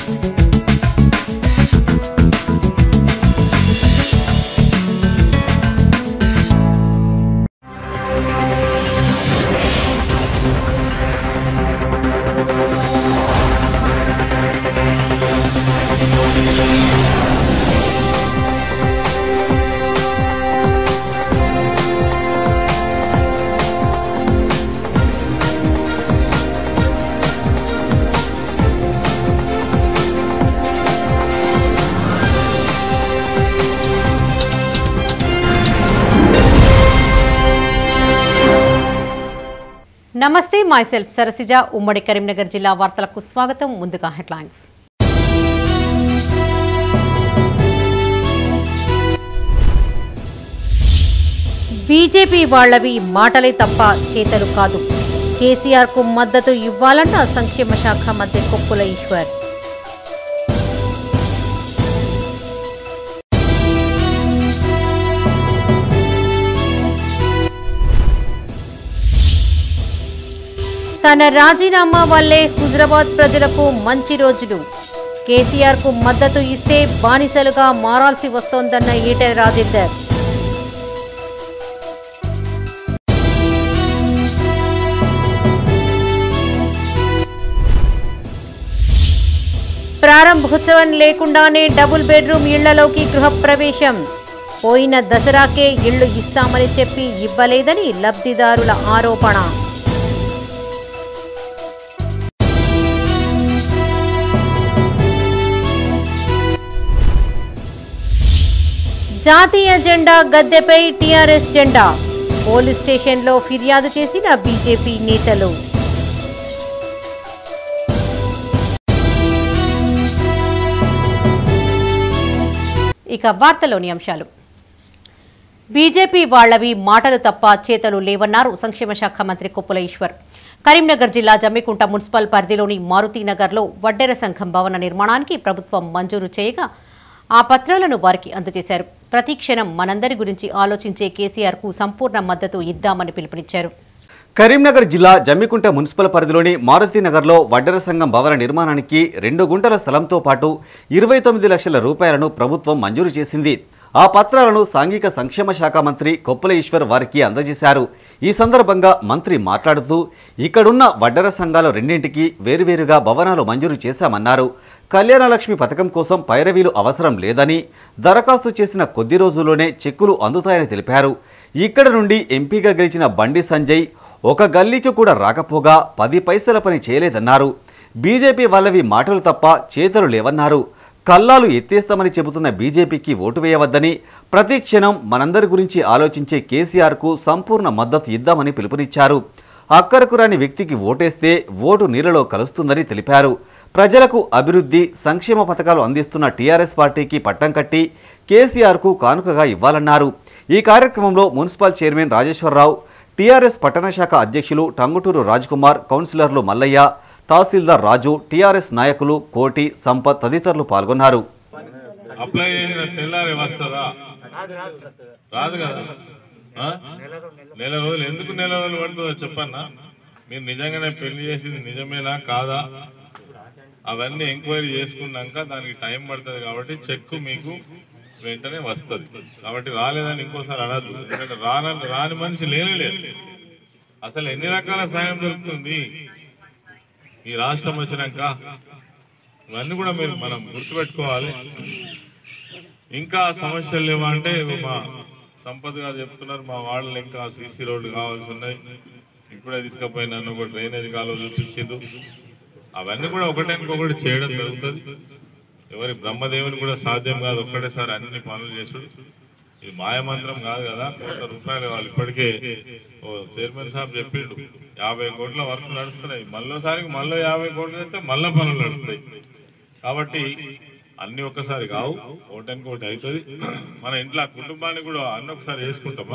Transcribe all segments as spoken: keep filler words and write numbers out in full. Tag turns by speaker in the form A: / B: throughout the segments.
A: నమస్తే my self Sarasija ఉమ్మడి కరీంనగర్ జిల్లా వార్తలకు స్వాగతం ముందుగా హెడ్లైన్స్ బీజేపీ వాళ్ళవి మాటలే తప్ప చేతలు కాదు కేసీఆర్ కు మద్దతు ఇవ్వాలన్న సంక్షేమ శాఖ మంత్రి కొప్పుల ఈశ్వర్ తన రాజీనామా వల్లే హుజరాబాద్ ప్రజలకు మంచి రోజులు కేసీఆర్ కు మద్దతు ఇస్తే బానిసలుగా మారాల్సి వస్తోందన్న ఈటెల రాజేందర్ ప్రారంభోత్సవం లేకుండానే డబుల్ బెడ్రూమ్ ఇళ్లలోకి గృహప్రవేశం పోయిన దసరాకే ఇళ్లు ఇస్తామని చెప్పి ఇవ్వలేదని లబ్ధిదారుల ఆరోపణ జాతీయ జెండా గద్దెపై టీఆర్ఎస్ జెండా పోలీస్ స్టేషన్లో ఫిర్యాదు చేసిన బీజేపీ నేతలు ఇక వార్తలోని అంశాలు బీజేపీ వాళ్లవి మాటలు తప్ప చేతలు లేవన్నారు సంక్షేమ శాఖ మంత్రి కొప్పుల ఈశ్వర్ కరీంనగర్ జిల్లా జమ్మికుంట మున్సిపల్ పరిధిలోని మారుతీనగర్లో వడ్డెర సంఘం భవన నిర్మాణానికి ప్రభుత్వం మంజూరు చేయగా ఆ పత్రాలను వారికి అందజేశారు ప్రతి క్షణం మనందరి గురించి ఆలోచించే కేసీఆర్ కు సంపూర్ణ మద్దతు ఇద్దామని పిలుపునిచ్చారు
B: కరీంనగర్ జిల్లా జమ్మికుంట మున్సిపల్ పరిధిలోని మారుతీనగర్లో వడ్డెర సంఘం భవన నిర్మాణానికి రెండు గుంటల స్థలంతో పాటు ఇరవై తొమ్మిది లక్షల రూపాయలను ప్రభుత్వం మంజూరు చేసింది ఆ పత్రాలను సాంఘిక సంక్షేమ శాఖ మంత్రి కొప్పుల ఈశ్వర్ వారికి అందజేశారు ఈ సందర్భంగా మంత్రి మాట్లాడుతూ ఇక్కడున్న వడ్డెర సంఘాలు రెండింటికి వేరువేరుగా భవనాలు మంజూరు చేశామన్నారు కళ్యాణలక్ష్మి పథకం కోసం పైరవీలు అవసరం లేదని దరఖాస్తు చేసిన కొద్ది రోజుల్లోనే చెక్కులు అందుతాయని తెలిపారు ఇక్కడ నుండి ఎంపీగా గెలిచిన బండి సంజయ్ ఒక గల్లీకి కూడా రాకపోగా పది పైసల పని చేయలేదన్నారు బీజేపీ వాళ్ళవి మాటలు తప్ప చేతలు లేవన్నారు కల్లాలు ఎత్తేస్తామని చెబుతున్న బీజేపీకి ఓటు వేయవద్దని ప్రతి క్షణం మనందరి గురించి ఆలోచించే కేసీఆర్కు సంపూర్ణ మద్దతు ఇద్దామని పిలుపునిచ్చారు అక్కరకు రాని వ్యక్తికి ఓటేస్తే ఓటు నీళ్లలో కలుస్తుందని తెలిపారు ప్రజలకు అభివృద్ధి సంక్షేమ పథకాలు అందిస్తున్న టీఆర్ఎస్ పార్టీకి పట్టం కట్టి కేసీఆర్కు కానుకగా ఇవ్వాలన్నారు ఈ కార్యక్రమంలో మున్సిపల్ చైర్మన్ రాజేశ్వరరావు టీఆర్ఎస్ పట్టణ శాఖ అధ్యక్షులు టంగుటూరు రాజ్కుమార్ కౌన్సిలర్లు మల్లయ్య తహసీల్దార్ రాజు టీఆర్ఎస్ నాయకులు కోటి సంపత్ తదితరులు పాల్గొన్నారు
C: అప్లై చేసిన తెల్లారి వస్తుందా రాదు కదా నెల రోజులు ఎందుకు నెల రోజులు పడుతుందో చెప్పన్నా మీరు నిజంగానే పెళ్లి చేసింది నిజమేనా కాదా అవన్నీ ఎంక్వైరీ చేసుకున్నాక దానికి టైం పడుతుంది కాబట్టి చెక్ మీకు వెంటనే వస్తుంది కాబట్టి రాలేదని ఇంకోసారి అనద్దు ఎందుకంటే రాని రాని మనిషి లేనే లేదు అసలు ఎన్ని రకాల సాయం దొరుకుతుంది ఈ రాష్ట్రం వచ్చినాక ఇవన్నీ కూడా మీరు మనం గుర్తుపెట్టుకోవాలి ఇంకా సమస్యలు లేవా అంటే మా సంపత్ గారు చెప్తున్నారు మా వాళ్ళు ఇంకా సీసీ రోడ్లు కావాల్సి ఉన్నాయి ఇప్పుడే తీసుకుపోయి నన్ను ఒక డ్రైనేజ్ కాలువ చూపించిండు అవన్నీ కూడా ఒకటేనికొకటి చేయడం జరుగుతుంది ఎవరి బ్రహ్మదేవుని కూడా సాధ్యం కాదు ఒక్కటేసారి అన్ని పనులు చేసుడు ఇది మాయమంత్రం కాదు కదా కోట్ల రూపాయలు వాళ్ళు ఇప్పటికే ఓ చైర్మన్ సాబ్ చెప్పిండు యాభై కోట్ల వర్క్ నడుస్తున్నాయి మళ్ళోసారికి మళ్ళీ యాభై కోట్లు అయితే మళ్ళీ పనులు నడుస్తాయి కాబట్టి అన్ని ఒక్కసారి కావు ఒకటానికి ఒకటి అవుతుంది మన ఇంట్లో కుటుంబాన్ని కూడా అన్ని ఒకసారి వేసుకుంటామా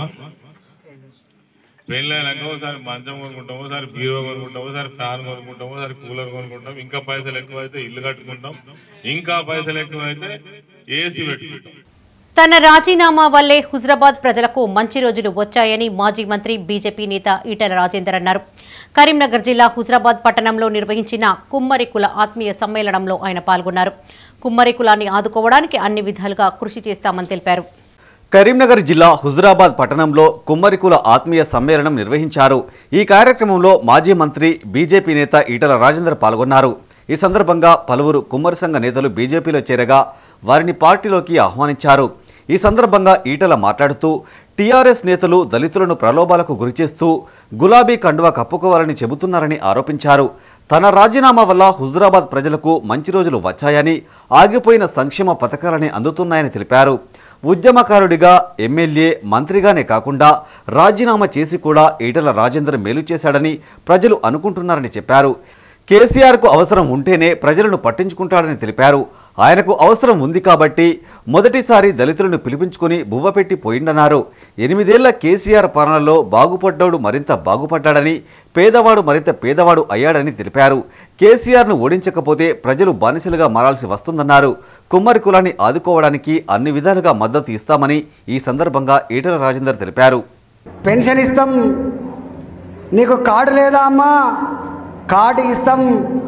C: పెళ్ళైనాక ఒకసారి మంచం కొనుక్కుంటాం ఒకసారి బీరో కొనుక్కుంటాం ఒకసారి ఫ్యాన్ కొనుక్కుంటాం ఒకసారి కూలర్ కొనుక్కుంటాం ఇంకా పైసలు ఎక్కువైతే ఇల్లు కట్టుకుంటాం ఇంకా పైసలు ఎక్కువైతే ఏసీ పెట్టుకుంటాం
A: తన రాజీనామా వల్లే హుజరాబాద్ ప్రజలకు మంచి రోజులు వచ్చాయని మాజీ మంత్రి బీజేపీ నేత ఈటెల రాజేందర్ అన్నారు. కరీంనగర్ జిల్లా హుజరాబాద్ పట్టణంలో నిర్వహించిన కుమ్మరి కుల ఆత్మీయ సమ్మేళనంలో ఆయన పాల్గొన్నారు. కుమ్మరి కులాన్ని ఆదుకోవడానికి అన్ని విధాలుగా కృషి చేస్తామని తెలిపారు.
B: కరీంనగర్ జిల్లా హుజరాబాద్ పట్టణంలో కుమ్మరి కుల ఆత్మీయ సమ్మేళనం నిర్వహించారు. ఈ కార్యక్రమంలో మాజీ మంత్రి బీజేపీ నేత ఈటెల రాజేందర్ పాల్గొన్నారు. ఈ సందర్భంగా పలువురు కుమ్మరి సంఘ నేతలు బీజేపీలో చేరగా వారిని పార్టీలోకి ఆహ్వానించారు. ఈ సందర్భంగా ఈటెల మాట్లాడుతూ టీఆర్ఎస్ నేతలు దళితులను ప్రలోభాలకు గురిచేస్తూ గులాబీ కండువా కప్పుకోవాలని చెబుతున్నారని ఆరోపించారు. తన రాజీనామా వల్ల హుజరాబాద్ ప్రజలకు మంచి రోజులు వచ్చాయని, ఆగిపోయిన సంక్షేమ పథకాలని అందుతున్నాయని తెలిపారు. ఉద్యమకారుడిగా, ఎమ్మెల్యే, మంత్రిగానే కాకుండా రాజీనామా చేసి కూడా ఈటెల రాజేందర్ మేలు చేశాడని ప్రజలు అనుకుంటున్నారని చెప్పారు. కేసీఆర్కు అవసరం ఉంటేనే ప్రజలను పట్టించుకుంటాడని తెలిపారు. ఆయనకు అవసరం ఉంది కాబట్టి మొదటిసారి దళితులను పిలిపించుకుని బువ్వపెట్టి పోయిందన్నారు. ఎనిమిదేళ్ల కేసీఆర్ పాలనలో బాగుపడ్డాడు మరింత బాగుపడ్డాడని, పేదవాడు మరింత పేదవాడు అయ్యాడని తెలిపారు. కేసీఆర్ను ఓడించకపోతే ప్రజలు బానిసలుగా మారాల్సి వస్తుందన్నారు. కుమ్మరి కులాన్ని ఆదుకోవడానికి అన్ని విధాలుగా మద్దతు ఇస్తామని ఈ సందర్భంగా ఈటెల రాజేందర్ తెలిపారు.
D: పెన్షన్ ఇస్తాం, నీకు కార్డు లేదా అమ్మా, కార్డు ఇస్తాం.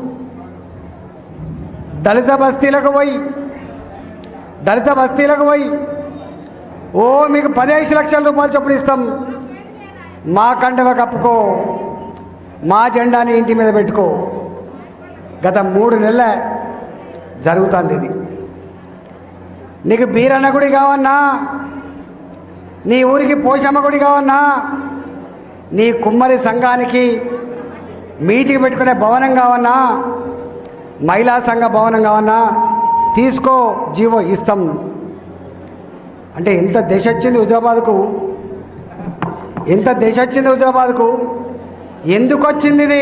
D: దళిత బస్తీలకు పోయి దళిత బస్తీలకు పోయి ఓ మీకు పదిహేను లక్షల రూపాయలు చొప్పున ఇస్తాం. మా కండవ కప్పుకో, మా జెండాని ఇంటి మీద పెట్టుకో. గత మూడు నెలల జరుగుతుంది ఇది. నీకు బీరన్న గుడి కావన్నా, నీ ఊరికి పోషమ్మ గుడి కావన్నా, నీ కుమ్మరి సంఘానికి మీటింగ్ పెట్టుకునే భవనం కావన్నా, మహిళా సంఘ భవనం కావన్నా తీసుకో, జీవో ఇస్తాం. అంటే ఎంత దేశ వచ్చింది హుజరాబాద్కు, ఎంత దేశ వచ్చింది హుజరాబాద్కు. ఎందుకు వచ్చింది ఇది?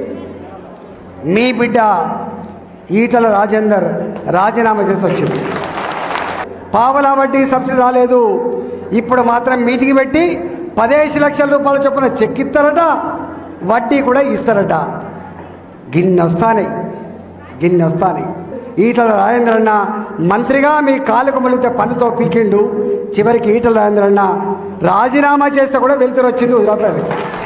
D: మీ బిడ్డ ఈటెల రాజేందర్ రాజీనామా చేసి వచ్చింది. పావలా వడ్డీ సబ్సిడీ రాలేదు, ఇప్పుడు మాత్రం మీటింగ్ పెట్టి పదిహేను లక్షల రూపాయల చొప్పున చెక్ ఇస్తారట, వడ్డీ కూడా ఇస్తారట. గిన్నె వస్తానే గిన్నె వస్తానే ఈటెల రాజేందర్ అన్న మంత్రిగా మీ కాలుకు మొలితే పన్నుతో పీకిండు. చివరికి ఈటెల రాజేందర్ అన్న రాజీనామా చేస్తే కూడా వెళ్తురు వచ్చింది హుజరాబాద్.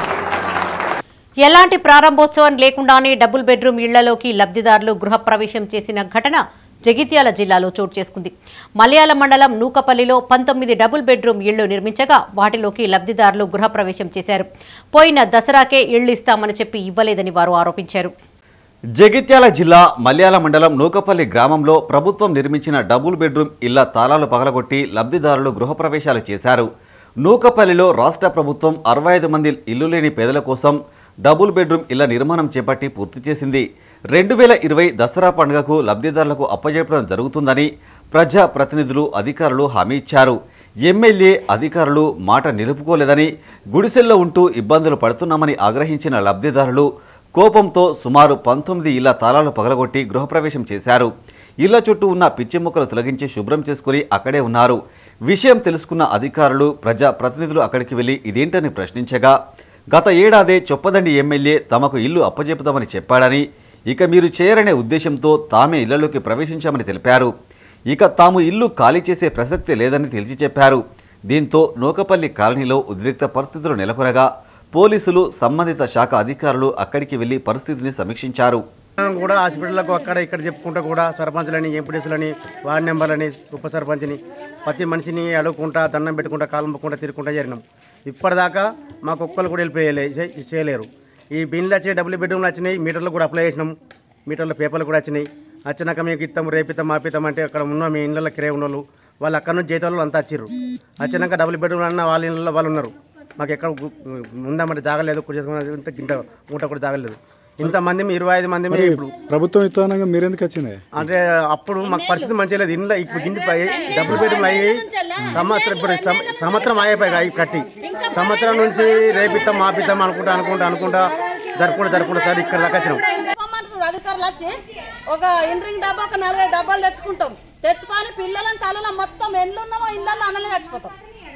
A: ఎలాంటి ప్రారంభోత్సవం లేకుండానే డబుల్ బెడ్రూమ్ ఇళ్లలోకి లబ్ధిదారులు గృహప్రవేశం చేసిన ఘటన జగిత్యాల జిల్లాలో చోటు చేసుకుంది. మలయాళ మండలం నూకపల్లిలో పంతొమ్మిది డబుల్ బెడ్రూమ్ ఇళ్లు నిర్మించగా వాటిలోకి లబ్ధిదారులు గృహప్రవేశం చేశారు. పోయిన దసరాకే ఇళ్లు ఇస్తామని చెప్పి ఇవ్వలేదని వారు ఆరోపించారు.
B: జగిత్యాల జిల్లా మల్యాల మండలం నూకపల్లి గ్రామంలో ప్రభుత్వం నిర్మించిన డబుల్ బెడ్రూమ్ ఇళ్ల తాళాలు పగలగొట్టి లబ్ధిదారులు గృహప్రవేశాలు చేశారు. నూకపల్లిలో రాష్ట్ర ప్రభుత్వం అరవై ఐదు మంది ఇల్లు లేని పేదల కోసం డబుల్ బెడ్రూమ్ ఇళ్ల నిర్మాణం చేపట్టి పూర్తి చేసింది. రెండు వేల ఇరవై దసరా పండుగకు లబ్ధిదారులకు అప్పజెప్పడం జరుగుతుందని ప్రజా ప్రతినిధులు, అధికారులు హామీ ఇచ్చారు. ఎమ్మెల్యే, అధికారులు మాట నిలుపుకోలేదని, గుడిసెల్లో ఉంటూ ఇబ్బందులు పడుతున్నామని ఆగ్రహించిన లబ్ధిదారులు కోపంతో సుమారు పంతొమ్మిది ఇళ్ల తాళాలు పగలగొట్టి గృహప్రవేశం చేశారు. ఇళ్ల చుట్టూ ఉన్న పిచ్చి మొక్కలు తొలగించి శుభ్రం చేసుకుని అక్కడే ఉన్నారు. విషయం తెలుసుకున్న అధికారులు, ప్రజా ప్రతినిధులు అక్కడికి వెళ్లి ఇదేంటని ప్రశ్నించగా గత ఏడాదే చొప్పదండి ఎమ్మెల్యే తమకు ఇల్లు అప్పజెపుతామని చెప్పాడని, ఇక మీరు చేయరనే ఉద్దేశంతో తామే ఇళ్లలోకి ప్రవేశించామని తెలిపారు. ఇక తాము ఇల్లు ఖాళీ చేసే ప్రసక్తే లేదని తేల్చి చెప్పారు. దీంతో నూకపల్లి కాలనీలో ఉద్రిక్త పరిస్థితులు నెలకొనగా పోలీసులు, సంబంధిత శాఖ అధికారులు అక్కడికి వెళ్లి పరిస్థితిని సమీక్షించారు.
E: కూడా హాస్పిటల్లకు అక్కడ ఇక్కడ చెప్పుకుంటూ కూడా సర్పంచ్లని, ఎంపీడీసీలని, వార్డు మెంబర్లని, ఉప సర్పంచ్ని ప్రతి మనిషిని అడుగుకుంటా, దండం పెట్టుకుంటా, కాలంపుకుంటా తిరుగుకుంటా జరిగినాం. ఇప్పటిదాకా మాకు ఒక్కరు కూడా వెళ్ళిపోయలే చేయలేరు. ఈ బిన్లు వచ్చి డబుల్ బెడ్రూమ్లు వచ్చినాయి, మీటర్లు కూడా అప్లై చేసినాం, మీటర్ల పేపర్లు కూడా వచ్చినాయి. వచ్చినాక మీకు ఇస్తాం, రేపిస్తాం, మాపిస్తాం అంటే అక్కడ ఉన్న మీ ఇళ్ళలో కిరాయి ఉన్న వాళ్ళు వాళ్ళు అక్కడ నుంచి జీతాలు అంతా వచ్చిర్రు. వచ్చినాక డబుల్ బెడ్రూమ్ అన్న వాళ్ళ ఇళ్ళలో వాళ్ళు ఉన్నారు. మాకు ఎక్కడ ఉందామంటే జాగలేదు, ఇంత గింట మూట కూడా జాగలేదు. ఇంతమంది ఇరవై ఐదు మంది ఇప్పుడు
F: ప్రభుత్వం ఇస్తానంగా మీరు ఎందుకు వచ్చినాయి
E: అంటే అప్పుడు మాకు పరిస్థితి మంచిగా లేదు. ఇంట్లో ఇప్పుడు గిండి డబుల్ బెడ్రూమ్ అయ్యి సంవత్సరం ఇప్పుడు సంవత్సరం అయిపోయి అవి కట్టి సంవత్సరం నుంచి రేపిస్తాం, మాపిస్తాం అనుకుంటా అనుకుంటా అనుకుంటా జరుపుకుంటా జరుపుకుంటా సార్ ఇక్కడ దాకా వచ్చినాం.
G: అధికారులు వచ్చి ఒక ఇండ్రింగ్ డబ్బా ఒక నాలుగైదు డబ్బాలు తెచ్చుకుంటాం, తెచ్చుకొని పిల్లలను తలలో మొత్తం ఎన్లు ఉన్నామో ఇళ్ళల్లో అన్నలే చచ్చిపోతాం.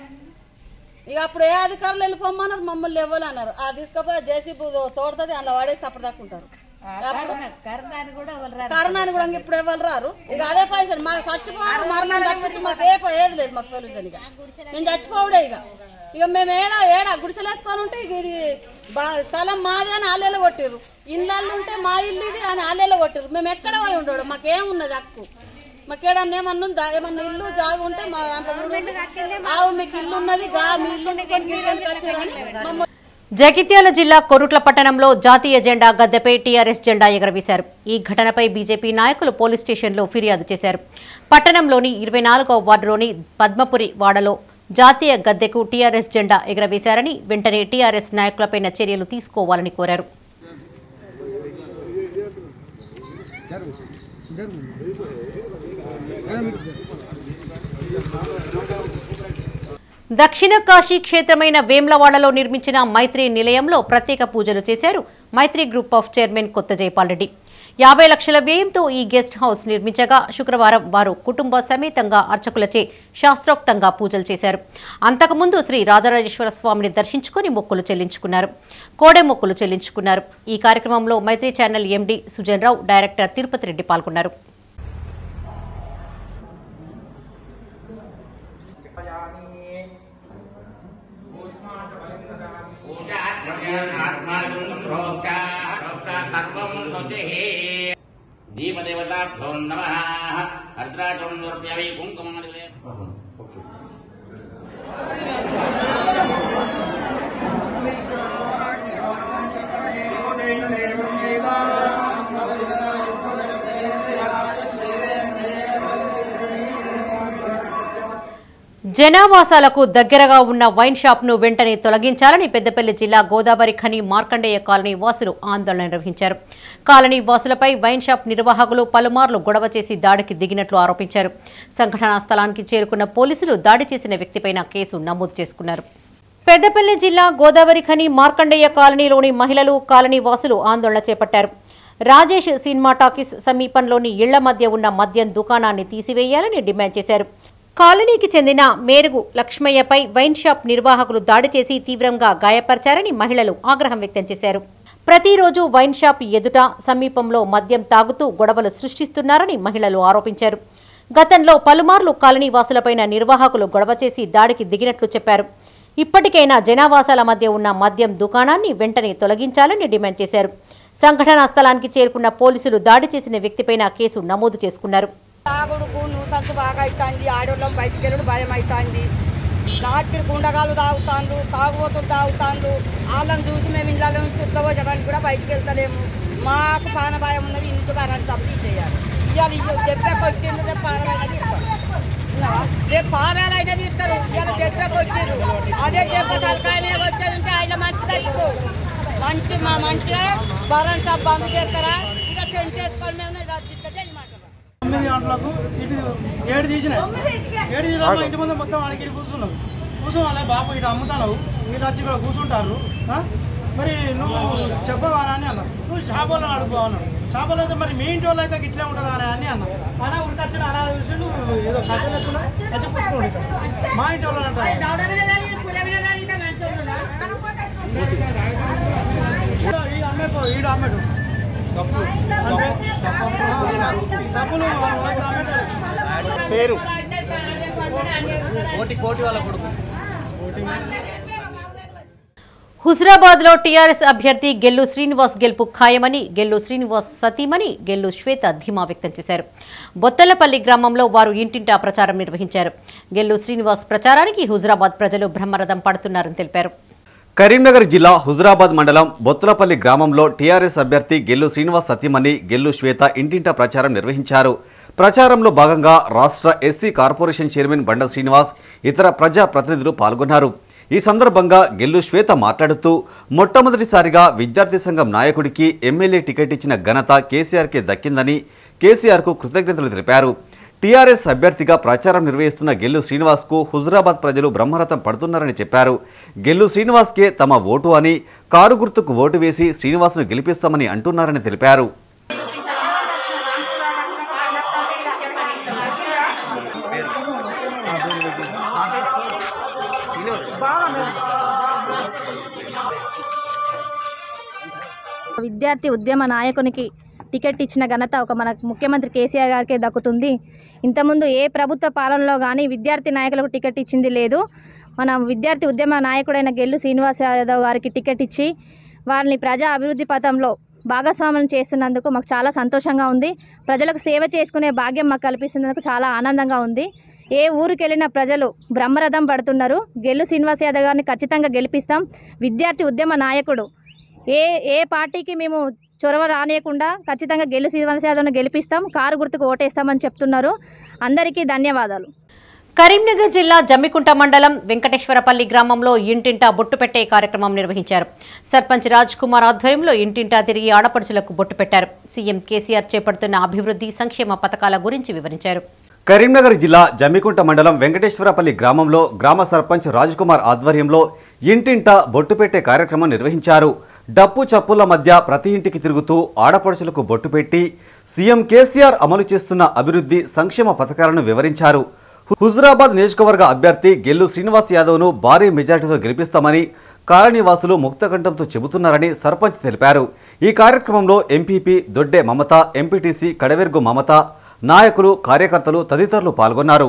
G: ఇక అప్పుడు ఏ అధికారులు వెళ్ళిపోమన్నారు, మమ్మల్ని ఇవ్వాలన్నారు. ఆ తీసుకపోయి జేసీబీ తోడుతుంది, అందులో వాడేసి అప్పటిదాకుంటారు. కరోనాని కూడా ఇప్పుడు ఎవరు రారు. ఇక అదే పైసలు మాకు చచ్చిపోవడం మరణం తప్పించి మాకు ఏ ఏది లేదు మాకు సొల్యూషన్. ఇక మేము చచ్చిపోవడే ఇక ఇక మేము ఏడా ఏడా గుడిసెలేసుకొని ఉంటే ఇక ఇది స్థలం మాది అని ఆలేలో కొట్టిర్రు. ఇళ్ళు ఉంటే మా ఇల్లు ఇది అని ఆలేలో కొట్టిర్రు. మేము ఎక్కడ పోయి ఉండడు మాకేమున్నది హక్కు. మాకేడన్నా ఏమన్నా ఉందా ఏమన్నా ఇల్లు జాగు ఉంటే మా దాంట్లో ఆవు మీకు ఇల్లు ఉన్నది గా మీ ఇల్లు.
A: జగిత్యాల జిల్లా కొరుట్ల పట్టణంలో జాతీయ జెండా గద్దెపై టీఆర్ఎస్ జెండా ఎగరవేశారు. ఈ ఘటనపై బీజేపీ నాయకులు పోలీస్ స్టేషన్లో ఫిర్యాదు చేశారు. పట్టణంలోని ఇరవై నాలుగవ వార్డులోని పద్మపురి వాడలో జాతీయ గద్దెకు టీఆర్ఎస్ జెండా ఎగరవేశారని, వెంటనే టీఆర్ఎస్ నాయకులపై చర్యలు తీసుకోవాలని కోరారు. దక్షిణ కాశీ క్షేత్రమైన వేమ్లవాడలో నిర్మించిన మైత్రి నిలయంలో ప్రత్యేక పూజలు చేశారు మైత్రి గ్రూప్ ఆఫ్ చైర్మన్ కొత్త జైపాల్ రెడ్డి. యాభై లక్షల వ్యయంతో ఈ గెస్ట్ హౌస్ నిర్మించగా శుక్రవారం వారు కుటుంబ సమేతంగా అర్చకులచే శాస్త్రోక్తంగా పూజలు చేశారు. అంతకుముందు శ్రీ రాజరాజేశ్వర స్వామిని దర్శించుకుని మొక్కులు చెల్లించుకున్నారు కోడె మొక్కులు చెల్లించుకున్నారు. ఈ కార్యక్రమంలో Maitri channel MD Sujan Rao, director Tirupati Reddy పాల్గొన్నారు.
H: దీపదేవతాభ్యో నమః అర్ద్రాచంద్రప్యవై కుంకుమమదిలే.
A: జనావాసాలకు దగ్గరగా ఉన్న వైన్ షాప్ ను వెంటనే తొలగించాలని పెద్దపల్లి జిల్లా గోదావరి ఖని మార్కండేయ కాలనీ వాసులు ఆందోళన నిర్వహించారు. కాలనీ వాసులపై వైన్ షాప్ నిర్వాహకులు పలుమార్లు గొడవ చేసి దాడికి దిగినట్లు ఆరోపించారు. సంఘటనా స్థలానికి చేరుకున్న పోలీసులు దాడి చేసిన వ్యక్తిపైన కేసు నమోదు చేసుకున్నారు. పెద్దపల్లి జిల్లా గోదావరి ఖని మార్కండేయ కాలనీలోని మహిళలు, కాలనీ వాసులు ఆందోళన చేపట్టారు. రాజేష్ సినిమా టాకీస్ సమీపంలోని ఇళ్ల మధ్య ఉన్న మద్యం దుకాణాన్ని తీసివేయాలని డిమాండ్ చేశారు. కాలనీకి చెందిన మేరుగు లక్ష్మయ్యపై వైన్ షాప్ నిర్వాహకులు దాడి చేసి తీవ్రంగా గాయపరిచారని మహిళలు ఆగ్రహం వ్యక్తం చేశారు. ప్రతిరోజు వైన్ షాప్ ఎదుట సమీపంలో మద్యం తాగుతూ గొడవలు సృష్టిస్తున్నారని మహిళలు ఆరోపించారు. గతంలో పలుమార్లు కాలనీ వాసులపైన నిర్వాహకులు గొడవ చేసి దాడికి దిగినట్లు చెప్పారు. ఇప్పటికైనా జనావాసాల మధ్య ఉన్న మద్యం దుకాణాన్ని వెంటనే తొలగించాలని డిమాండ్ చేశారు. సంఘటనా స్థలానికి చేరుకున్న పోలీసులు దాడి చేసిన వ్యక్తిపైన కేసు నమోదు చేసుకున్నారు.
I: తాగుడుకు నూసంతు బాగా అవుతుంది. ఆడోళ్ళం బయటికి వెళ్ళడం భయం అవుతుంది. రాత్రి గుండగాలు తాగుతాండ్రు, తాగుబోతులు తాగుతాండ్రు. వాళ్ళని చూసి మేము ఇంట్లో నుంచి చుట్టవచ్చడానికి కూడా బయటికి వెళ్తలేము. మాకు పాన భయం ఉన్నది. ఇంటి వారాన్ని తప్పి చేయాలి. ఇవాళ చెప్పాక వచ్చిండ్రు, రేపు పానాలైనది ఇస్తారు. రేపు పానాలైనది ఇస్తారు. ఇవాళ చెప్పాక వచ్చిండ్రు. అదే చెప్ప తలకాయ మీద వచ్చేది ఆయన మంచిది అయిపో మంచి మా మంచిగా వారాన్ని తప్ప బంద్ చేస్తారా? ఇంకా టెంట్ వేసుకొని మేము చేయమంటారు.
E: తొమ్మిది గంటలకు ఇటు ఏడు తీసినాయి. ఏడు తీసిన ఇంటి ముందు మొత్తం వాళ్ళకి కూర్చున్నావు. కూర్చోవాలి బాబు ఇటు అమ్ముతావు, మీరు వచ్చి ఇక్కడ కూర్చుంటారు. మరి నువ్వు చెప్పవా అని అన్నా. నువ్వు షాపుల్లో అడుగుతున్నావు. షాపుల్లో అయితే మరి మీ ఇంటి వాళ్ళు అయితే ఇట్లే ఉంటుందా అని అన్నా. అలా ఉరికొచ్చిన అలా చూసి నువ్వు ఏదో కట్టలేకుండా వచ్చి కూర్చుంటావు. మా ఇంటి వాళ్ళు అంటారు ఈ అమ్మేకో ఈడు అమ్మేటు పేరు కోటి కోటి వాళ్ళ కొడుకు.
A: హుజరాబాద్ లో టీఆర్ఎస్ అభ్యర్థి గెల్లు శ్రీనివాస్ గెలుపు ఖాయమని గెల్లు శ్రీనివాస్ సతీమణి గెల్లు శ్వేత ధీమా వ్యక్తం చేశారు. బొత్తలపల్లి గ్రామంలో వారు ఇంటింటా ప్రచారం నిర్వహించారు. గెల్లు శ్రీనివాస్ ప్రచారానికి హుజరాబాద్ ప్రజలు బ్రహ్మరథం పడుతున్నారని తెలిపారు.
B: కరీంనగర్ జిల్లా హుజురాబాద్ మండలం బొత్తులపల్లి గ్రామంలో టీఆర్ఎస్ అభ్యర్థి గెల్లు శ్రీనివాస్ సతీమణి గెల్లు శ్వేత ఇంటింటా ప్రచారం నిర్వహించారు. ప్రచారంలో భాగంగా రాష్ట్ర ఎస్సీ కార్పొరేషన్ చైర్మన్ బండ శ్రీనివాస్, ఇతర ప్రజా ప్రతినిధులు పాల్గొన్నారు. ఈ సందర్భంగా గెల్లు శ్వేత మాట్లాడుతూ మొట్టమొదటిసారిగా విద్యార్థి సంఘం నాయకుడికి ఎమ్మెల్యే టికెట్ ఇచ్చిన ఘనత కేసీఆర్కే దక్కిందని కేసీఆర్కు కృతజ్ఞతలు తెలిపారు. టీఆర్ఎస్ అభ్యర్థిగా ప్రచారం నిర్వహిస్తున్న గెల్లు శ్రీనివాస్కు హుజురాబాద్ ప్రజలు బ్రహ్మరథం పడుతున్నారని చెప్పారు. గెల్లు శ్రీనివాస్కే తమ ఓటు అని, కారు గుర్తుకు ఓటు వేసి శ్రీనివాస్ను గెలిపిస్తామని అంటున్నారని తెలిపారు.
J: విద్యార్థి ఉద్యమ నాయకునికి టికెట్ ఇచ్చిన ఘనత ఒక మన ముఖ్యమంత్రి కేసీఆర్ గారికే దక్కుతుంది. ఇంతకుముందు ఏ ప్రభుత్వ పాలనలో కానీ విద్యార్థి నాయకులకు టికెట్ ఇచ్చింది లేదు. మన విద్యార్థి ఉద్యమ నాయకుడైన గెల్లు శ్రీనివాస్ యాదవ్ గారికి టికెట్ ఇచ్చి వారిని ప్రజా అభివృద్ధి పథంలో భాగస్వామ్యం చేస్తున్నందుకు మాకు చాలా సంతోషంగా ఉంది. ప్రజలకు సేవ చేసుకునే భాగ్యం మాకు కల్పిస్తున్నందుకు చాలా ఆనందంగా ఉంది. ఏ ఊరికి వెళ్ళినా ప్రజలు బ్రహ్మరథం పడుతున్నారు. గెల్లు శ్రీనివాస్ యాదవ్ గారిని ఖచ్చితంగా గెలిపిస్తాం. విద్యార్థి ఉద్యమ నాయకుడు ఏ ఏ పార్టీకి మేము చొరవ రానియకుండా ఖచ్చితంగా గెల్లు శ్రీనివాస్ యాదవ్ను గెలిపిస్తాం. కారు గుర్తుకు ఓటేస్తామని చెప్తున్నారు. అందరికీ ధన్యవాదాలు.
A: కరీంనగర్ జిల్లా జమ్మికుంట మండలం వెంకటేశ్వరపల్లి గ్రామంలో ఇంటింటా బొట్టు పెట్టే కార్యక్రమం నిర్వహించారు. సర్పంచ్ రాజ్ కుమార్ ఆధ్వర్యంలో ఇంటింటా తిరిగి ఆడపడుచులకు బొట్టు పెట్టారు. సీఎం కేసీఆర్ చేపడుతున్న అభివృద్ధి సంక్షేమ పథకాల గురించి వివరించారు.
B: కరీంనగర్ జిల్లా జమ్మికుంట మండలం వెంకటేశ్వరపల్లి గ్రామంలో గ్రామ సర్పంచ్ రాజ్ కుమార్ ఆధ్వర్యంలో ఇంటింటా బొట్టు పెట్టే కార్యక్రమం నిర్వహించారు. డప్పు చప్పుల మధ్య ప్రతి ఇంటికి తిరుగుతూ ఆడపడుచులకు బొట్టు పెట్టి సీఎం కేసీఆర్ అమలు చేస్తున్న అభివృద్ధి సంక్షేమ పథకాలను వివరించారు. హుజురాబాద్ నియోజకవర్గ అభ్యర్థి గెల్లు శ్రీనివాస్ యాదవ్ను భారీ మెజార్టీతో గెలిపిస్తామని కాలనీవాసులు ముక్తకంఠంతో చెబుతున్నారని సర్పంచ్ తెలిపారు. ఈ కార్యక్రమంలో ఎంపీపీ దొడ్డే మమత, ఎంపీటీసీ కడవెర్గు మమత, నాయకులు, కార్యకర్తలు తదితరులు పాల్గొన్నారు.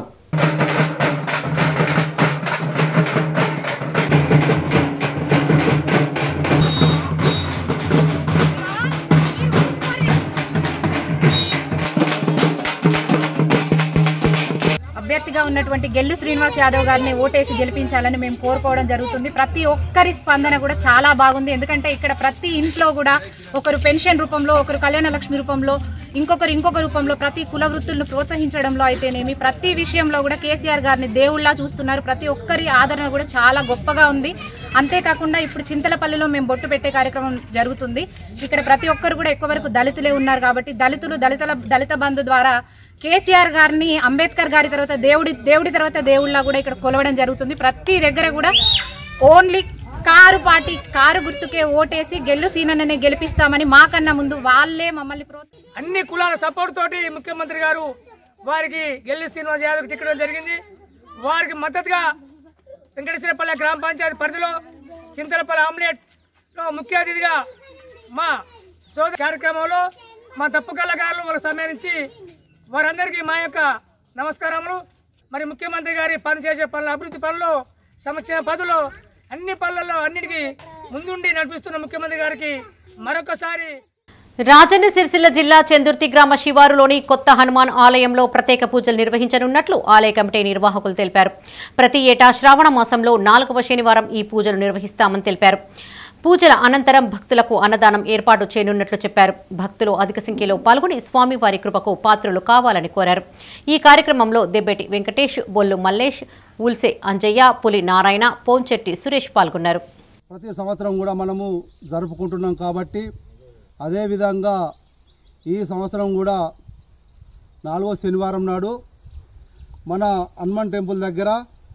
K: అభ్యర్థిగా ఉన్నటువంటి గెల్లు శ్రీనివాస్ యాదవ్ గారిని ఓటేసి గెలిపించాలని మేము కోరుకోవడం జరుగుతుంది. ప్రతి ఒక్కరి స్పందన కూడా చాలా బాగుంది. ఎందుకంటే ఇక్కడ ప్రతి ఇంట్లో కూడా ఒకరు పెన్షన్ రూపంలో, ఒకరు కళ్యాణ లక్ష్మి రూపంలో, ఇంకొకరు ఇంకొక రూపంలో ప్రతి కుల వృత్తులను ప్రోత్సహించడంలో అయితేనేమి ప్రతి విషయంలో కూడా కేసీఆర్ గారిని దేవుళ్లా చూస్తున్నారు. ప్రతి ఒక్కరి ఆదరణ కూడా చాలా గొప్పగా ఉంది. అంతేకాకుండా ఇప్పుడు చింతలపల్లిలో మేము బొట్టు పెట్టే కార్యక్రమం జరుగుతుంది. ఇక్కడ ప్రతి ఒక్కరు కూడా ఎక్కువ వరకు దళితులే ఉన్నారు కాబట్టి దళితులు దళితుల దళిత బంధు ద్వారా కేసీఆర్ గారిని అంబేద్కర్ గారి తర్వాత దేవుడి దేవుడి తర్వాత దేవుళ్ళ కూడా ఇక్కడ కొలవడం జరుగుతుంది. ప్రతి దగ్గర కూడా ఓన్లీ కారు పార్టీ కారు గుర్తుకే ఓటేసి గెల్లు సీనన్ననే గెలిపిస్తామని మాకన్నా ముందు వాళ్ళే మమ్మల్ని ప్రోత్సహించారు.
L: అన్ని కులాల సపోర్ట్ తోటి ముఖ్యమంత్రి గారు వారికి గెల్లు శ్రీనివాస్ యాదవ్ టికెట్ జరిగింది. వారికి మద్దతుగా వెంకటేశ్వరపల్లి గ్రామ పంచాయతీ పరిధిలో చింతలపల్లి ఆమ్లెట్ లో ముఖ్య అతిథిగా మా సోదర కార్యక్రమంలో మా తప్పు కళాకారులు వాళ్ళ సమ్మేళించి వారందరికీ మా యొక్క నమస్కారములు. మరి ముఖ్యమంత్రి గారి పనిచేసే పనులు, అభివృద్ధి పనులు, సంక్షేమ పనులు అన్ని పనులలో అన్నిటికీ ముందుండి నడిపిస్తున్న ముఖ్యమంత్రి గారికి మరొకసారి.
A: రాజన్న సిరిసిల్ల జిల్లా చందుర్తి గ్రామ శివారులోని కొత్త హనుమాన్ ఆలయంలో ప్రత్యేక పూజలు నిర్వహించనున్నట్లు ఆలయ కమిటీ నిర్వాహకులు తెలిపారు. ప్రతి ఏటా శ్రావణ మాసంలో నాలుగవ శనివారం ఈ పూజలు నిర్వహిస్తామని తెలిపారు. పూజల అనంతరం భక్తులకు అన్నదానం ఏర్పాటు చేయనున్నట్లు చెప్పారు. భక్తులు అధిక సంఖ్యలో పాల్గొని స్వామివారి కృపకు పాత్రులు కావాలని కోరారు. ఈ కార్యక్రమంలో దెబ్బేటి వెంకటేష్, బొల్లు మల్లేష్, ఉల్సే అంజయ్య, పులి నారాయణ, పోంచెట్టి సురేష్ పాల్గొన్నారు.
M: ప్రతి సంవత్సరం కూడా మనము జరుపుకుంటున్నాం కాబట్టి అదేవిధంగా ఈ సంవత్సరం కూడా నాలుగో శనివారం నాడు మన హనుమాన్ టెంపుల్ దగ్గర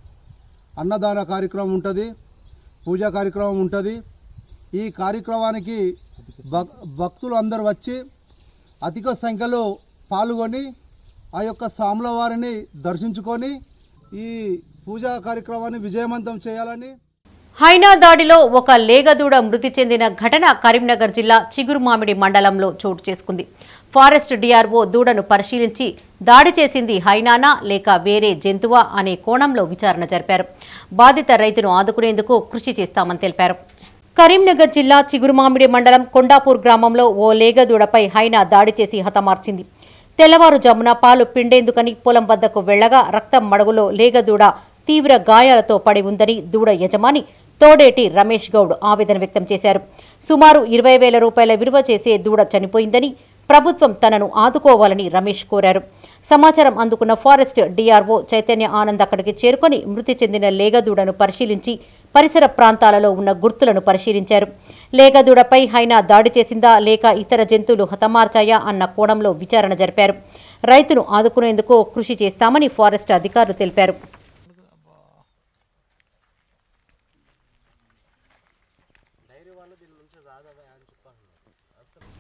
M: అన్నదాన కార్యక్రమం ఉంటుంది, పూజా కార్యక్రమం ఉంటుంది. ఈ కార్యక్రమానికి భక్ భక్తులు అందరూ వచ్చి అధిక సంఖ్యలో పాల్గొని ఆ యొక్క స్వాములవారిని దర్శించుకొని ఈ పూజా కార్యక్రమాన్ని విజయవంతం చేయాలని.
A: హైనా దాడిలో ఒక లేగదూడ మృతి చెందిన ఘటన కరీంనగర్ జిల్లా చిగురుమామిడి మండలంలో చోటు చేసుకుంది. ఫారెస్ట్ డిఆర్ఓ దూడను పరిశీలించి దాడి చేసింది హైనానా లేక వేరే జంతువా అనే కోణంలో విచారణ జరిపారు. బాధిత రైతును ఆదుకునేందుకు కృషి చేస్తామని తెలిపారు. కరీంనగర్ జిల్లా చిగురుమామిడి మండలం కొండాపూర్ గ్రామంలో ఓ లేగదూడపై హైనా దాడి చేసి హతమార్చింది. తెల్లవారుజామున పాలు పిండేందుకని పొలం వద్దకు వెళ్లగా రక్తం మడుగులో లేగదూడ తీవ్ర గాయాలతో పడి ఉందని దూడ యజమాని తోడేటి రమేష్ గౌడ్ ఆవేదన వ్యక్తం చేశారు. సుమారు ఇరవై వేల రూపాయల విలువ చేసే దూడ చనిపోయిందని ప్రభుత్వం తనను ఆదుకోవాలని రమేష్ కోరారు. సమాచారం అందుకున్న ఫారెస్ట్ డిఆర్ఓ చైతన్య ఆనంద్ అక్కడికి చేరుకొని మృతి చెందిన లేగదూడను పరిశీలించి పరిసర ప్రాంతాలలో ఉన్న గుర్తులను పరిశీలించారు. లేగదూడపై హైనా దాడి చేసిందా లేక ఇతర జంతువులు హతమార్చాయా అన్న కోణంలో విచారణ జరిపారు. రైతును ఆదుకునేందుకు కృషి చేస్తామని ఫారెస్ట్ అధికారులు తెలిపారు.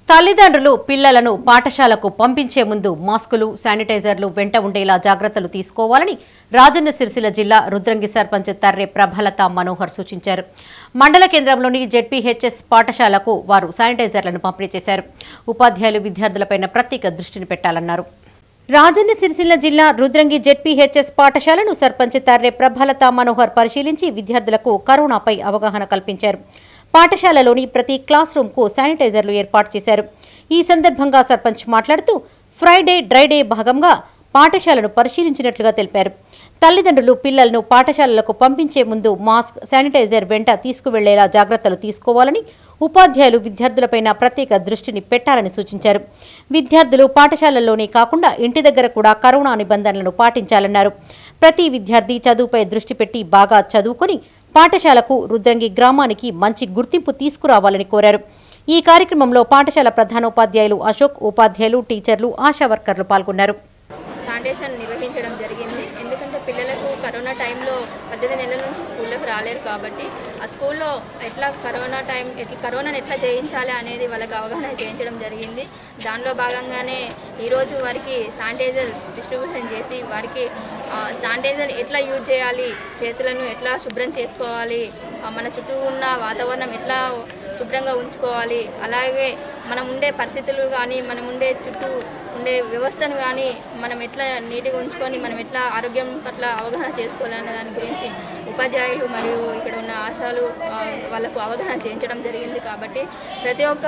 A: తల్లిదండ్రులు పిల్లలను పాఠశాలకు పంపించే ముందు మాస్కులు, శానిటైజర్లు వెంట ఉండేలా జాగ్రత్తలు తీసుకోవాలని రాజన్న సిరిసిల్ల జిల్లా రుద్రంగి సర్పంచ్ తర్రె ప్రభలత మనోహర్ సూచించారు. మండల కేంద్రంలోని జెడ్పీహెచ్ఎస్ పాఠశాలకు వారు శానిటైజర్లను పంపిణీ చేశారు. ఉపాధ్యాయులు విద్యార్థులపై ప్రత్యేక దృష్టిని పెట్టాలన్నారు. రాజన్న సిరిసిల్ల జిల్లా రుద్రంగి జెడ్పీహెచ్ఎస్ పాఠశాలను సర్పంచ్ తర్రె ప్రభలత మనోహర్ పరిశీలించి విద్యార్థులకు కరోనాపై అవగాహన కల్పించారు. పాఠశాలలోని ప్రతి క్లాస్ రూమ్ కు శానిటైజర్లు ఏర్పాటు చేశారు. ఈ సందర్భంగా సర్పంచ్ మాట్లాడుతూ ఫ్రైడే డ్రైడే భాగంగా పాఠశాలను పరిశీలించినట్లుగా తెలిపారు. తల్లిదండ్రులు పిల్లలను పాఠశాలలకు పంపించే ముందు మాస్క్, శానిటైజర్ వెంట తీసుకువెళ్లేలా జాగ్రత్తలు తీసుకోవాలని, ఉపాధ్యాయులు విద్యార్థులపై ప్రత్యేక దృష్టిని పెట్టాలని సూచించారు. విద్యార్థులు పాఠశాలల్లోనే కాకుండా ఇంటి దగ్గర కూడా కరోనా నిబంధనలను పాటించాలన్నారు. ప్రతి విద్యార్థి చదువుపై దృష్టి పెట్టి బాగా చదువుకొని పాఠశాలకు, రుద్రంగి గ్రామానికి మంచి గుర్తింపు తీసుకురావాలని కోరారు. ఈ కార్యక్రమంలో పాఠశాల ప్రధానోపాధ్యాయులు అశోక్, ఉపాధ్యాయులు, టీచర్లు, ఆశా వర్కర్లు పాల్గొన్నారు.
N: శానిటేషన్ నిర్వహించడం జరిగింది. ఎందుకంటే పిల్లలకు కరోనా టైంలో పద్దెనిమిది నెలల నుంచి స్కూళ్ళకు రాలేరు కాబట్టి ఆ స్కూల్లో ఎట్లా కరోనా టైం ఎట్లా కరోనాను ఎట్లా జయించాలి అనేది వాళ్ళకి అవగాహన చేయించడం జరిగింది. దానిలో భాగంగానే ఈరోజు వారికి శానిటైజర్ డిస్ట్రిబ్యూషన్ చేసి వారికి శానిటైజర్ ఎట్లా యూజ్ చేయాలి, చేతులను ఎట్లా శుభ్రం చేసుకోవాలి, మన చుట్టూ ఉన్న వాతావరణం ఎట్లా శుభ్రంగా ఉంచుకోవాలి, అలాగే మనం ఉండే పరిస్థితులు కానీ మనం ఉండే చుట్టూ ఉండే వ్యవస్థను కానీ మనం ఎట్లా నీట్గా ఉంచుకొని మనం ఎట్లా ఆరోగ్యం పట్ల అవగాహన చేసుకోవాలనే దాని గురించి ఉపాధ్యాయులు మరియు ఇక్కడ ఉన్న ఆశాలు వాళ్ళకు అవగాహన చేయించడం జరిగింది. కాబట్టి ప్రతి ఒక్క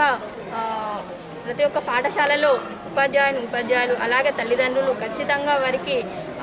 N: ప్రతి ఒక్క పాఠశాలలో ఉపాధ్యాయులు ఉపాధ్యాయులు అలాగే తల్లిదండ్రులు ఖచ్చితంగా వారికి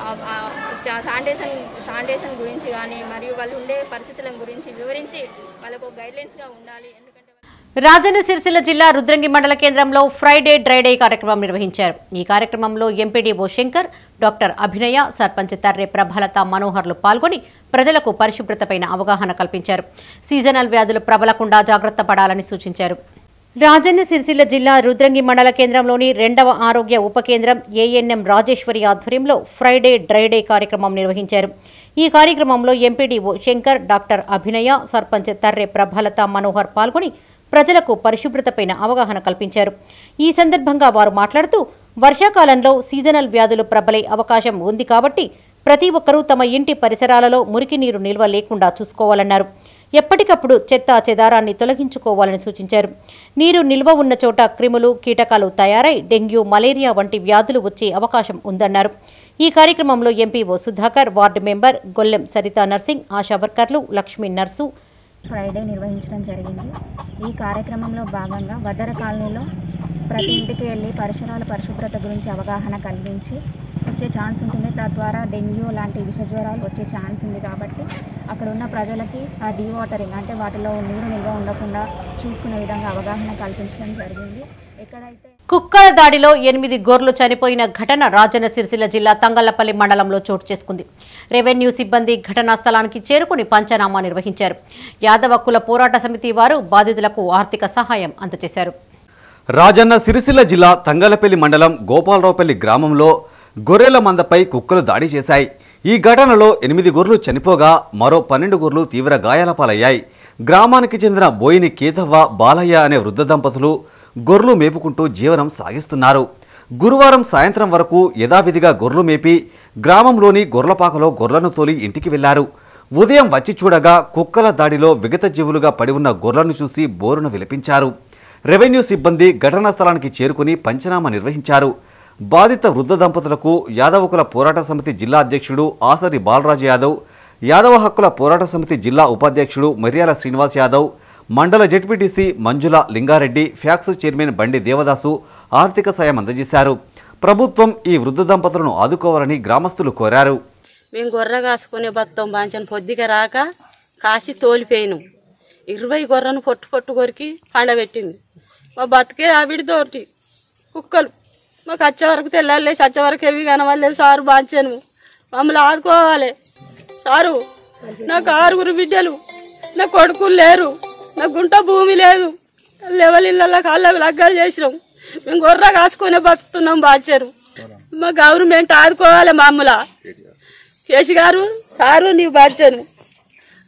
N: శానిటేషన్ శానిటేషన్ గురించి కానీ మరియు వాళ్ళు ఉండే పరిస్థితుల గురించి వివరించి వాళ్ళకు గైడ్లైన్స్గా ఉండాలి. ఎందుకంటే
A: రాజన్న సిరిసిల్ల జిల్లా రుద్రంగి మండల కేంద్రంలో ఫ్రైడే డ్రైడే కార్యక్రమం నిర్వహించారు. ఈ కార్యక్రమంలో ఎంపీడీఓ శంకర్, డాక్టర్ అభినయ, సర్పంచ్ తర్రె ప్రభలత మనోహర్లు పాల్గొని ప్రజలకు పరిశుభ్రతపై అవగాహన కల్పించారు. సీజనల్ వ్యాధులు ప్రబలకుండా జాగ్రత్త పడాలని సూచించారు. రాజన్న సిరిసిల్ల జిల్లా రుద్రంగి మండల కేంద్రంలోని రెండవ ఆరోగ్య ఉప కేంద్రం ఏఎన్ఎం రాజేశ్వరి ఆధ్వర్యంలో ఫ్రైడే డ్రైడే కార్యక్రమం నిర్వహించారు. ఈ కార్యక్రమంలో ఎంపీడీఓ శంకర్, డాక్టర్ అభినయ, సర్పంచ్ తర్రె ప్రభలత మనోహర్ పాల్గొని ప్రజలకు పరిశుభ్రతపై అవగాహన కల్పించారు. ఈ సందర్భంగా వారు మాట్లాడుతూ వర్షాకాలంలో సీజనల్ వ్యాధులు ప్రబలే అవకాశం ఉంది కాబట్టి ప్రతి ఒక్కరూ తమ ఇంటి పరిసరాలలో మురికి నీరు నిల్వ లేకుండా చూసుకోవాలన్నారు. ఎప్పటికప్పుడు చెత్త చెదారాన్ని తొలగించుకోవాలని సూచించారు. నీరు నిల్వ ఉన్న చోట క్రిములు, కీటకాలు తయారై డెంగ్యూ, మలేరియా వంటి వ్యాధులు వచ్చే అవకాశం ఉందన్నారు. ఈ కార్యక్రమంలో MPO Sudhakar, ward member Gollem Saritha Narsing, Asha వర్కర్లు, లక్ష్మీ నర్సు
J: ఫ్రైడే నిర్వహించడం జరిగింది. ఈ కార్యక్రమంలో భాగంగా వడ్డర కాలనీలో ప్రతి ఇంటికి వెళ్ళి పరిసరాల పరిశుభ్రత గురించి అవగాహన కల్పించి వచ్చే ఛాన్స్ ఉంటుంది. తద్వారా డెంగ్యూ లాంటి విష జ్వరాలు వచ్చే ఛాన్స్ ఉంది కాబట్టి అక్కడ ఉన్న ప్రజలకి ఆ డీవాటరింగ్ అంటే వాటిలో నీరు నిల్వ ఉండకుండా చూసుకునే విధంగా అవగాహన కల్పించడం జరిగింది. ఎక్కడైతే
A: కుక్కల దాడిలో ఎనిమిది గొర్రెలు చనిపోయిన ఘటన రాజన్న సిరిసిల్ల జిల్లా తంగళ్లపల్లి మండలంలో చోటు చేసుకుంది. రెవెన్యూ సిబ్బంది ఘటనా స్థలానికి చేరుకుని పంచనామా నిర్వహించారు. యాదవ కుల పోరాట సమితి వారు బాధితులకు ఆర్థిక సహాయం అందజేశారు.
B: రాజన్న సిరిసిల్ల జిల్లా తంగళ్లపల్లి మండలం గోపాలరావుపల్లి గ్రామంలో గొర్రెల మందపై కుక్కలు దాడి చేశాయి. ఈ ఘటనలో ఎనిమిది గొర్రెలు చనిపోగా మరో పన్నెండు గొర్రెలు తీవ్ర గాయాల పాలయ్యాయి. గ్రామానికి చెందిన బోయిని కేతవ్వ, బాలయ్య అనే వృద్ధ దంపతులు గొర్రెలు మేపుకుంటూ జీవనం సాగిస్తున్నారు. గురువారం సాయంత్రం వరకు యథావిధిగా గొర్రెలు మేపి గ్రామంలోని గొర్రెలపాకలో గొర్రెలను తోలి ఇంటికి వెళ్లారు. ఉదయం వచ్చి చూడగా కుక్కల దాడిలో విగత జీవులుగా పడి ఉన్న గొర్రెలను చూసి బోరున విలపించారు. రెవెన్యూ సిబ్బంది ఘటనా స్థలానికి చేరుకుని పంచనామా నిర్వహించారు. బాధిత వృద్ధ దంపతులకు యాదవకుల పోరాట సమితి జిల్లా అధ్యక్షుడు ఆసరి బాలరాజు యాదవ్, యాదవ హక్కుల పోరాట సమితి జిల్లా ఉపాధ్యక్షుడు మర్యాల శ్రీనివాస్ యాదవ్, మండల ZPTC Manjula Lingareddy, PACS chairman Bandi Devadasu ఆర్థిక సాయం అందజేశారు. ప్రభుత్వం ఈ వృద్ధ దంపతులను ఆదుకోవాలని గ్రామస్తులు కోరారు.
O: మేము గొర్రె కాసుకునే బతాం బాంచని పొద్దుగా రాక కాసి తోలిపోయినాం. ఇరవై గొర్రెను పొట్టు పొట్టు కొరికి పండబెట్టింది. మా బతికే ఆవిడితోటి కుక్కలు మాకు వచ్చే వరకు తెల్లాలి, వచ్చే వరకు ఎవి కనవాలేదు. సారు బాంచాను, మమ్మల్ని ఆదుకోవాలి సారు. నాకు ఆరుగురు బిడ్డలు, నా కొడుకులు లేరు, నా గుంట భూమి లేదు, లెవెల్ ఇళ్ళ కాళ్ళకు లగ్గాలు చేసినాం. మేము గొర్రె కాసుకునే బతుకుతున్నాం. బాంచారు మా గవర్నమెంట్ ఆదుకోవాలి. మామూలు కేసీ గారు సారు నీవు బాంచాను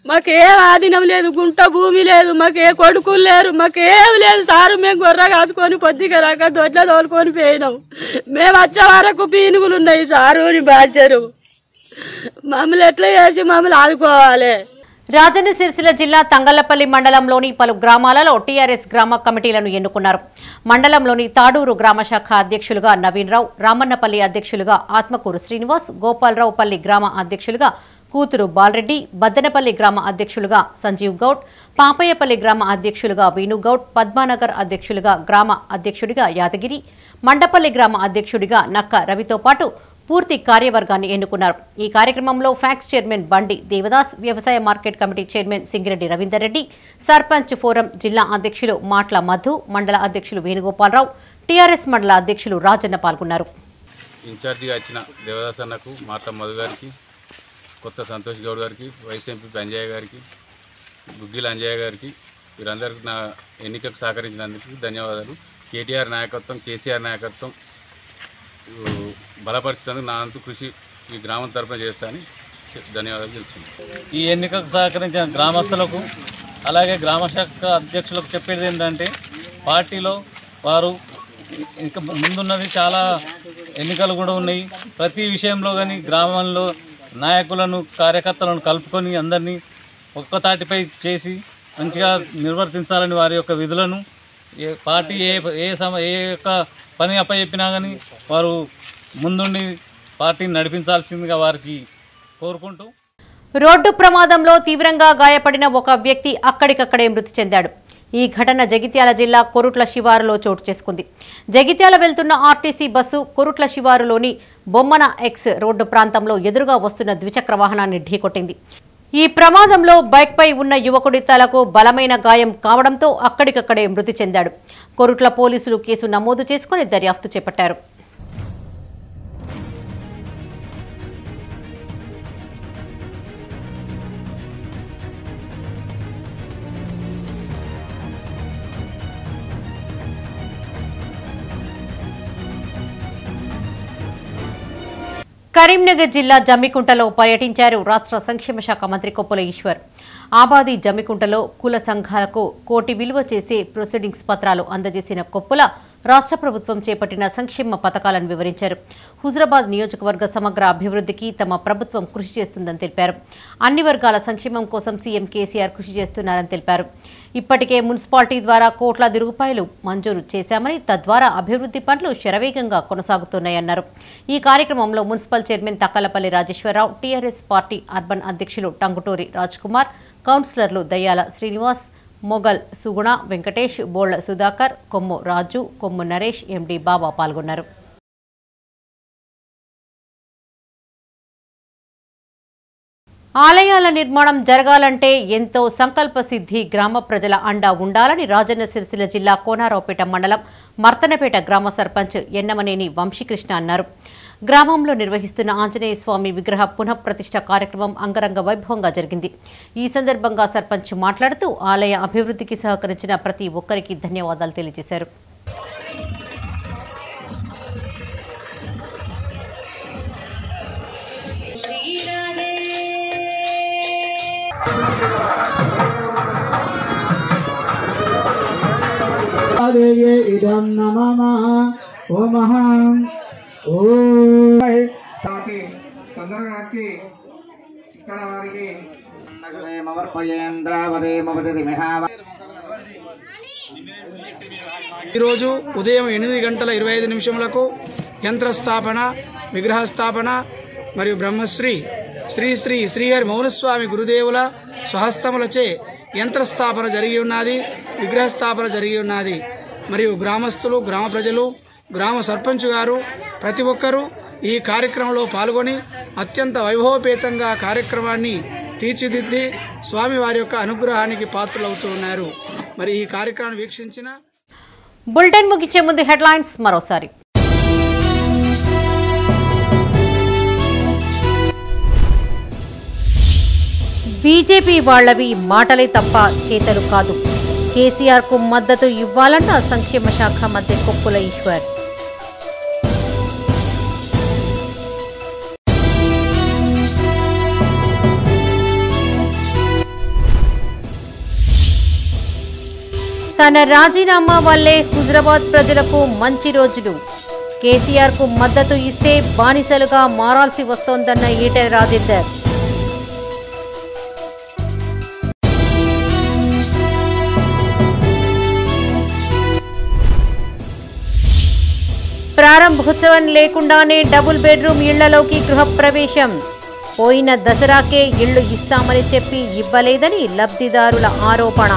O: మాకేం ఆధీనం లేదు, గుంట భూమి లేదు, మాకే కొడుకులు లేరు, మాకేం లేదు సారు. మేము గొర్రె కాసుకొని పొద్దుగా రాక దొడ్ల తోలుకొని పోయినాం. మేము వచ్చే వరకు పీనుగులు ఉన్నాయి సారు అని బాధ్యరు. మమ్మల్ని ఎట్లా చేసి మమ్మల్ని ఆదుకోవాలి.
A: రాజన్న సిరిసిల్ల జిల్లా తంగళ్లపల్లి మండలంలోని పలు గ్రామాలలో టీఆర్ఎస్ గ్రామ కమిటీలను ఎన్నుకున్నారు. మండలంలోని తాడూరు గ్రామ శాఖ అధ్యక్షులుగా నవీన్ రావు, రామన్నపల్లి అధ్యక్షులుగా ఆత్మకూరు శ్రీనివాస్, గోపాలరావుపల్లి గ్రామ అధ్యక్షులుగా కూతురు బాలరెడ్డి, బద్దనపల్లి గ్రామ అధ్యక్షులుగా సంజీవ్ గౌడ్, పాపయ్యపల్లి గ్రామ అధ్యక్షులుగా వేణుగౌడ్, పద్మానగర్ అధ్యక్షులుగా గ్రామ అధ్యక్షుడిగా యాదగిరి, మండపల్లి గ్రామ అధ్యక్షుడిగా నక్క రవితో పాటు పూర్తి కార్యవర్గాన్ని ఎన్నుకున్నారు. ఈ కార్యక్రమంలో ఫ్యాక్స్ చైర్మన్ బండి దేవదాస్, వ్యవసాయ market committee chairman Singireddy Ravinder Reddy, sarpanch forum జిల్లా అధ్యక్షులు మాట్ల మధు, మండల అధ్యక్షులు వేణుగోపాలరావు, టీఆర్ఎస్ మండల అధ్యక్షులు రాజన్న పాల్గొన్నారు.
P: ఇన్ఛార్జిగా వచ్చిన దేవదాస్ అన్నకు, మాట్ల మధు గారికి, కొత్త సంతోష్ గౌడ్ గారికి, వైస్ ఎంపీ అంజయ్య గారికి, గుగ్గిల అంజయ్య గారికి, వీరందరికీ నా ఎన్నికకు సహకరించినందుకు ధన్యవాదాలు. కేటీఆర్ నాయకత్వం, కేసీఆర్ నాయకత్వం బలపరిచినందుకు నా అంతు కృషి ఈ గ్రామం తరఫున చేస్తానని ధన్యవాదాలు తెలుసుకుంటాను.
Q: ఈ ఎన్నికకు సహకరించిన గ్రామస్తులకు అలాగే గ్రామ శాఖ అధ్యక్షులకు చెప్పేది ఏంటంటే, పార్టీలో వారు ఇంకా ముందున్నది చాలా ఎన్నికలు కూడా ఉన్నాయి. ప్రతి విషయంలో కానీ గ్రామంలో నాయకులను, కార్యకర్తలను కలుపుకొని అందరినీ ఒక్కతాటిపై చేసి మంచిగా నిర్వర్తించాలని వారి యొక్క విధులను ఏ పార్టీ ఏ ఏ సమ ఏ యొక్క పని అప్పచెప్పినా కానీ వారు ముందుండి పార్టీని నడిపించాల్సిందిగా వారికి కోరుకుంటూ.
A: రోడ్డు ప్రమాదంలో తీవ్రంగా గాయపడిన ఒక వ్యక్తి అక్కడికక్కడే మృతి చెందాడు. ఈ ఘటన జగిత్యాల జిల్లా కొరుట్ల శివారులో చోటు చేసుకుంది. జగిత్యాల వెళ్తున్న ఆర్టీసీ బస్సు కొరుట్ల శివారులోని బొమ్మన ఎక్స్ రోడ్డు ప్రాంతంలో ఎదురుగా వస్తున్న ద్విచక్ర వాహనాన్ని ఢీకొట్టింది. ఈ ప్రమాదంలో బైక్పై ఉన్న యువకుడి తలకు బలమైన గాయం కావడంతో అక్కడికక్కడే మృతి చెందాడు. కొరుట్ల పోలీసులు కేసు నమోదు చేసుకుని దర్యాప్తు చేపట్టారు. కరీంనగర్ జిల్లా జమ్మికుంటలో పర్యటించారు రాష్ట్ర సంక్షేమ శాఖ మంత్రి కొప్పుల ఈశ్వర్. ఆబాది జమ్మికుంటలో కుల సంఘాలకు కోటి విలువ చేసే ప్రొసీడింగ్స్ పత్రాలు అందజేసిన కొప్పుల రాష్ట్ర ప్రభుత్వం చేపట్టిన సంక్షేమ పథకాలను వివరించారు. హుజరాబాద్ నియోజకవర్గ సమగ్ర అభివృద్ధికి తమ ప్రభుత్వం కృషి చేస్తుందని తెలిపారు. అన్ని వర్గాల సంక్షేమం కోసం సీఎం కేసీఆర్ కృషి చేస్తున్నారని తెలిపారు. ఇప్పటికే మున్సిపాలిటీ ద్వారా కోట్లాది రూపాయలు మంజూరు చేశామని, తద్వారా అభివృద్ధి పనులు శరవేగంగా కొనసాగుతున్నాయన్నారు. ఈ కార్యక్రమంలో municipal chairman Takkalapalli Rajeshwararao, TRS party urban అధ్యక్షులు టంగుటూరి రాజ్కుమార్, కౌన్సిలర్లు దయ్యాల శ్రీనివాస్, మొగల్ సుగుణ, వెంకటేష్, బోళ్ల సుధాకర్, కొమ్ము రాజు, కొమ్ము నరేష్, ఎండి బాబా పాల్గొన్నారు. ఆలయాల నిర్మాణం జరగాలంటే ఎంతో సంకల్ప సిద్ధి, గ్రామ ప్రజల అండా ఉండాలని రాజన్న సిరిసిల్ల జిల్లా కోనారావుపేట మండలం మర్తనపేట గ్రామ సర్పంచ్ ఎన్నమనేని వంశీకృష్ణ అన్నారు. గ్రామంలో నిర్వహిస్తున్న ఆంజనేయ స్వామి విగ్రహ పునఃప్రతిష్ఠ కార్యక్రమం అంగరంగ వైభవంగా జరిగింది. ఈ సందర్భంగా సర్పంచ్ మాట్లాడుతూ ఆలయ అభివృద్ధికి సహకరించిన ప్రతి ఒక్కరికి ధన్యవాదాలు తెలియజేశారు.
R: ఇదం నమః ఓమః తొందరగా వచ్చి ఇక్కడ వారికి
S: ఈరోజు ఉదయం ఎనిమిది గంటల ఇరవై ఐదు నిమిషములకు యంత్రస్థాపన, విగ్రహ స్థాపన మరియు బ్రహ్మశ్రీ శ్రీ శ్రీ శ్రీహరి మౌనస్వామి గురుదేవుల స్వహస్తములచే యంత్రస్థాపన జరిగి ఉన్నది, విగ్రహ స్థాపన జరిగి ఉన్నది. మరియు గ్రామస్తులు, గ్రామ ప్రజలు, గ్రామ సర్పంచ్ గారు ప్రతి ఒక్కరూ ఈ కార్యక్రమంలో పాల్గొని అత్యంత వైభవపేతంగా కార్యక్రమాన్ని తీర్చిదిద్ది స్వామివారి యొక్క అనుగ్రహానికి పాత్రలవుతూ ఉన్నారు. మరి ఈ కార్యక్రమాన్ని వీక్షించిన
A: బులెటిన్ ముగించే ముందు హెడ్లైన్స్ మరోసారి. బీజేపీ వాళ్లవి మాటలే తప్ప చేతలు కాదు. కేసీఆర్ కు మద్దతు ఇవ్వాలన్న సంక్షేమ శాఖ మంత్రి కొప్పుల ఈశ్వర్. తన రాజీనామా వల్లే హుజరాబాద్ ప్రజలకు మంచి రోజులు, కేసీఆర్ కు మద్దతు ఇస్తే బానిసలుగా మారాల్సి వస్తోందన్న ఈటెల రాజేందర్. ప్రారంభోత్సవం లేకుండానే డబుల్ బెడ్రూమ్ ఇళ్లలోకి గృహప్రవేశం, పోయిన దసరాకే ఇళ్లు ఇస్తామని చెప్పి ఇవ్వలేదని లబ్ధిదారుల ఆరోపణ.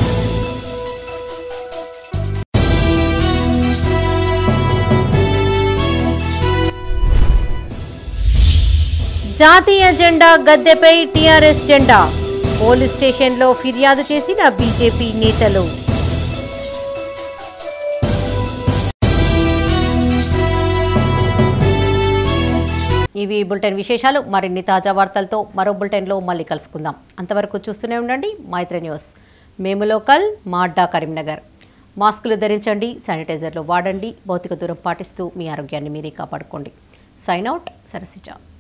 A: జాతీయ జెండా గద్దెపై టీఆర్ఎస్ జెండా, పోలీస్ స్టేషన్లో ఫిర్యాదు చేసిన బీజేపీ నేతలు. ఇవి బులెటిన్ విశేషాలు. మరిన్ని తాజా వార్తలతో మరో బులెటిన్లో మళ్ళీ కలుసుకుందాం. అంతవరకు చూస్తూనే ఉండండి మైత్రి న్యూస్. మేము లోకల్, మా అడ్డా కరీంనగర్. మాస్కులు ధరించండి, శానిటైజర్లు వాడండి, భౌతిక దూరం పాటిస్తూ మీ ఆరోగ్యాన్ని మీరే కాపాడుకోండి. Sign out, Sarasija.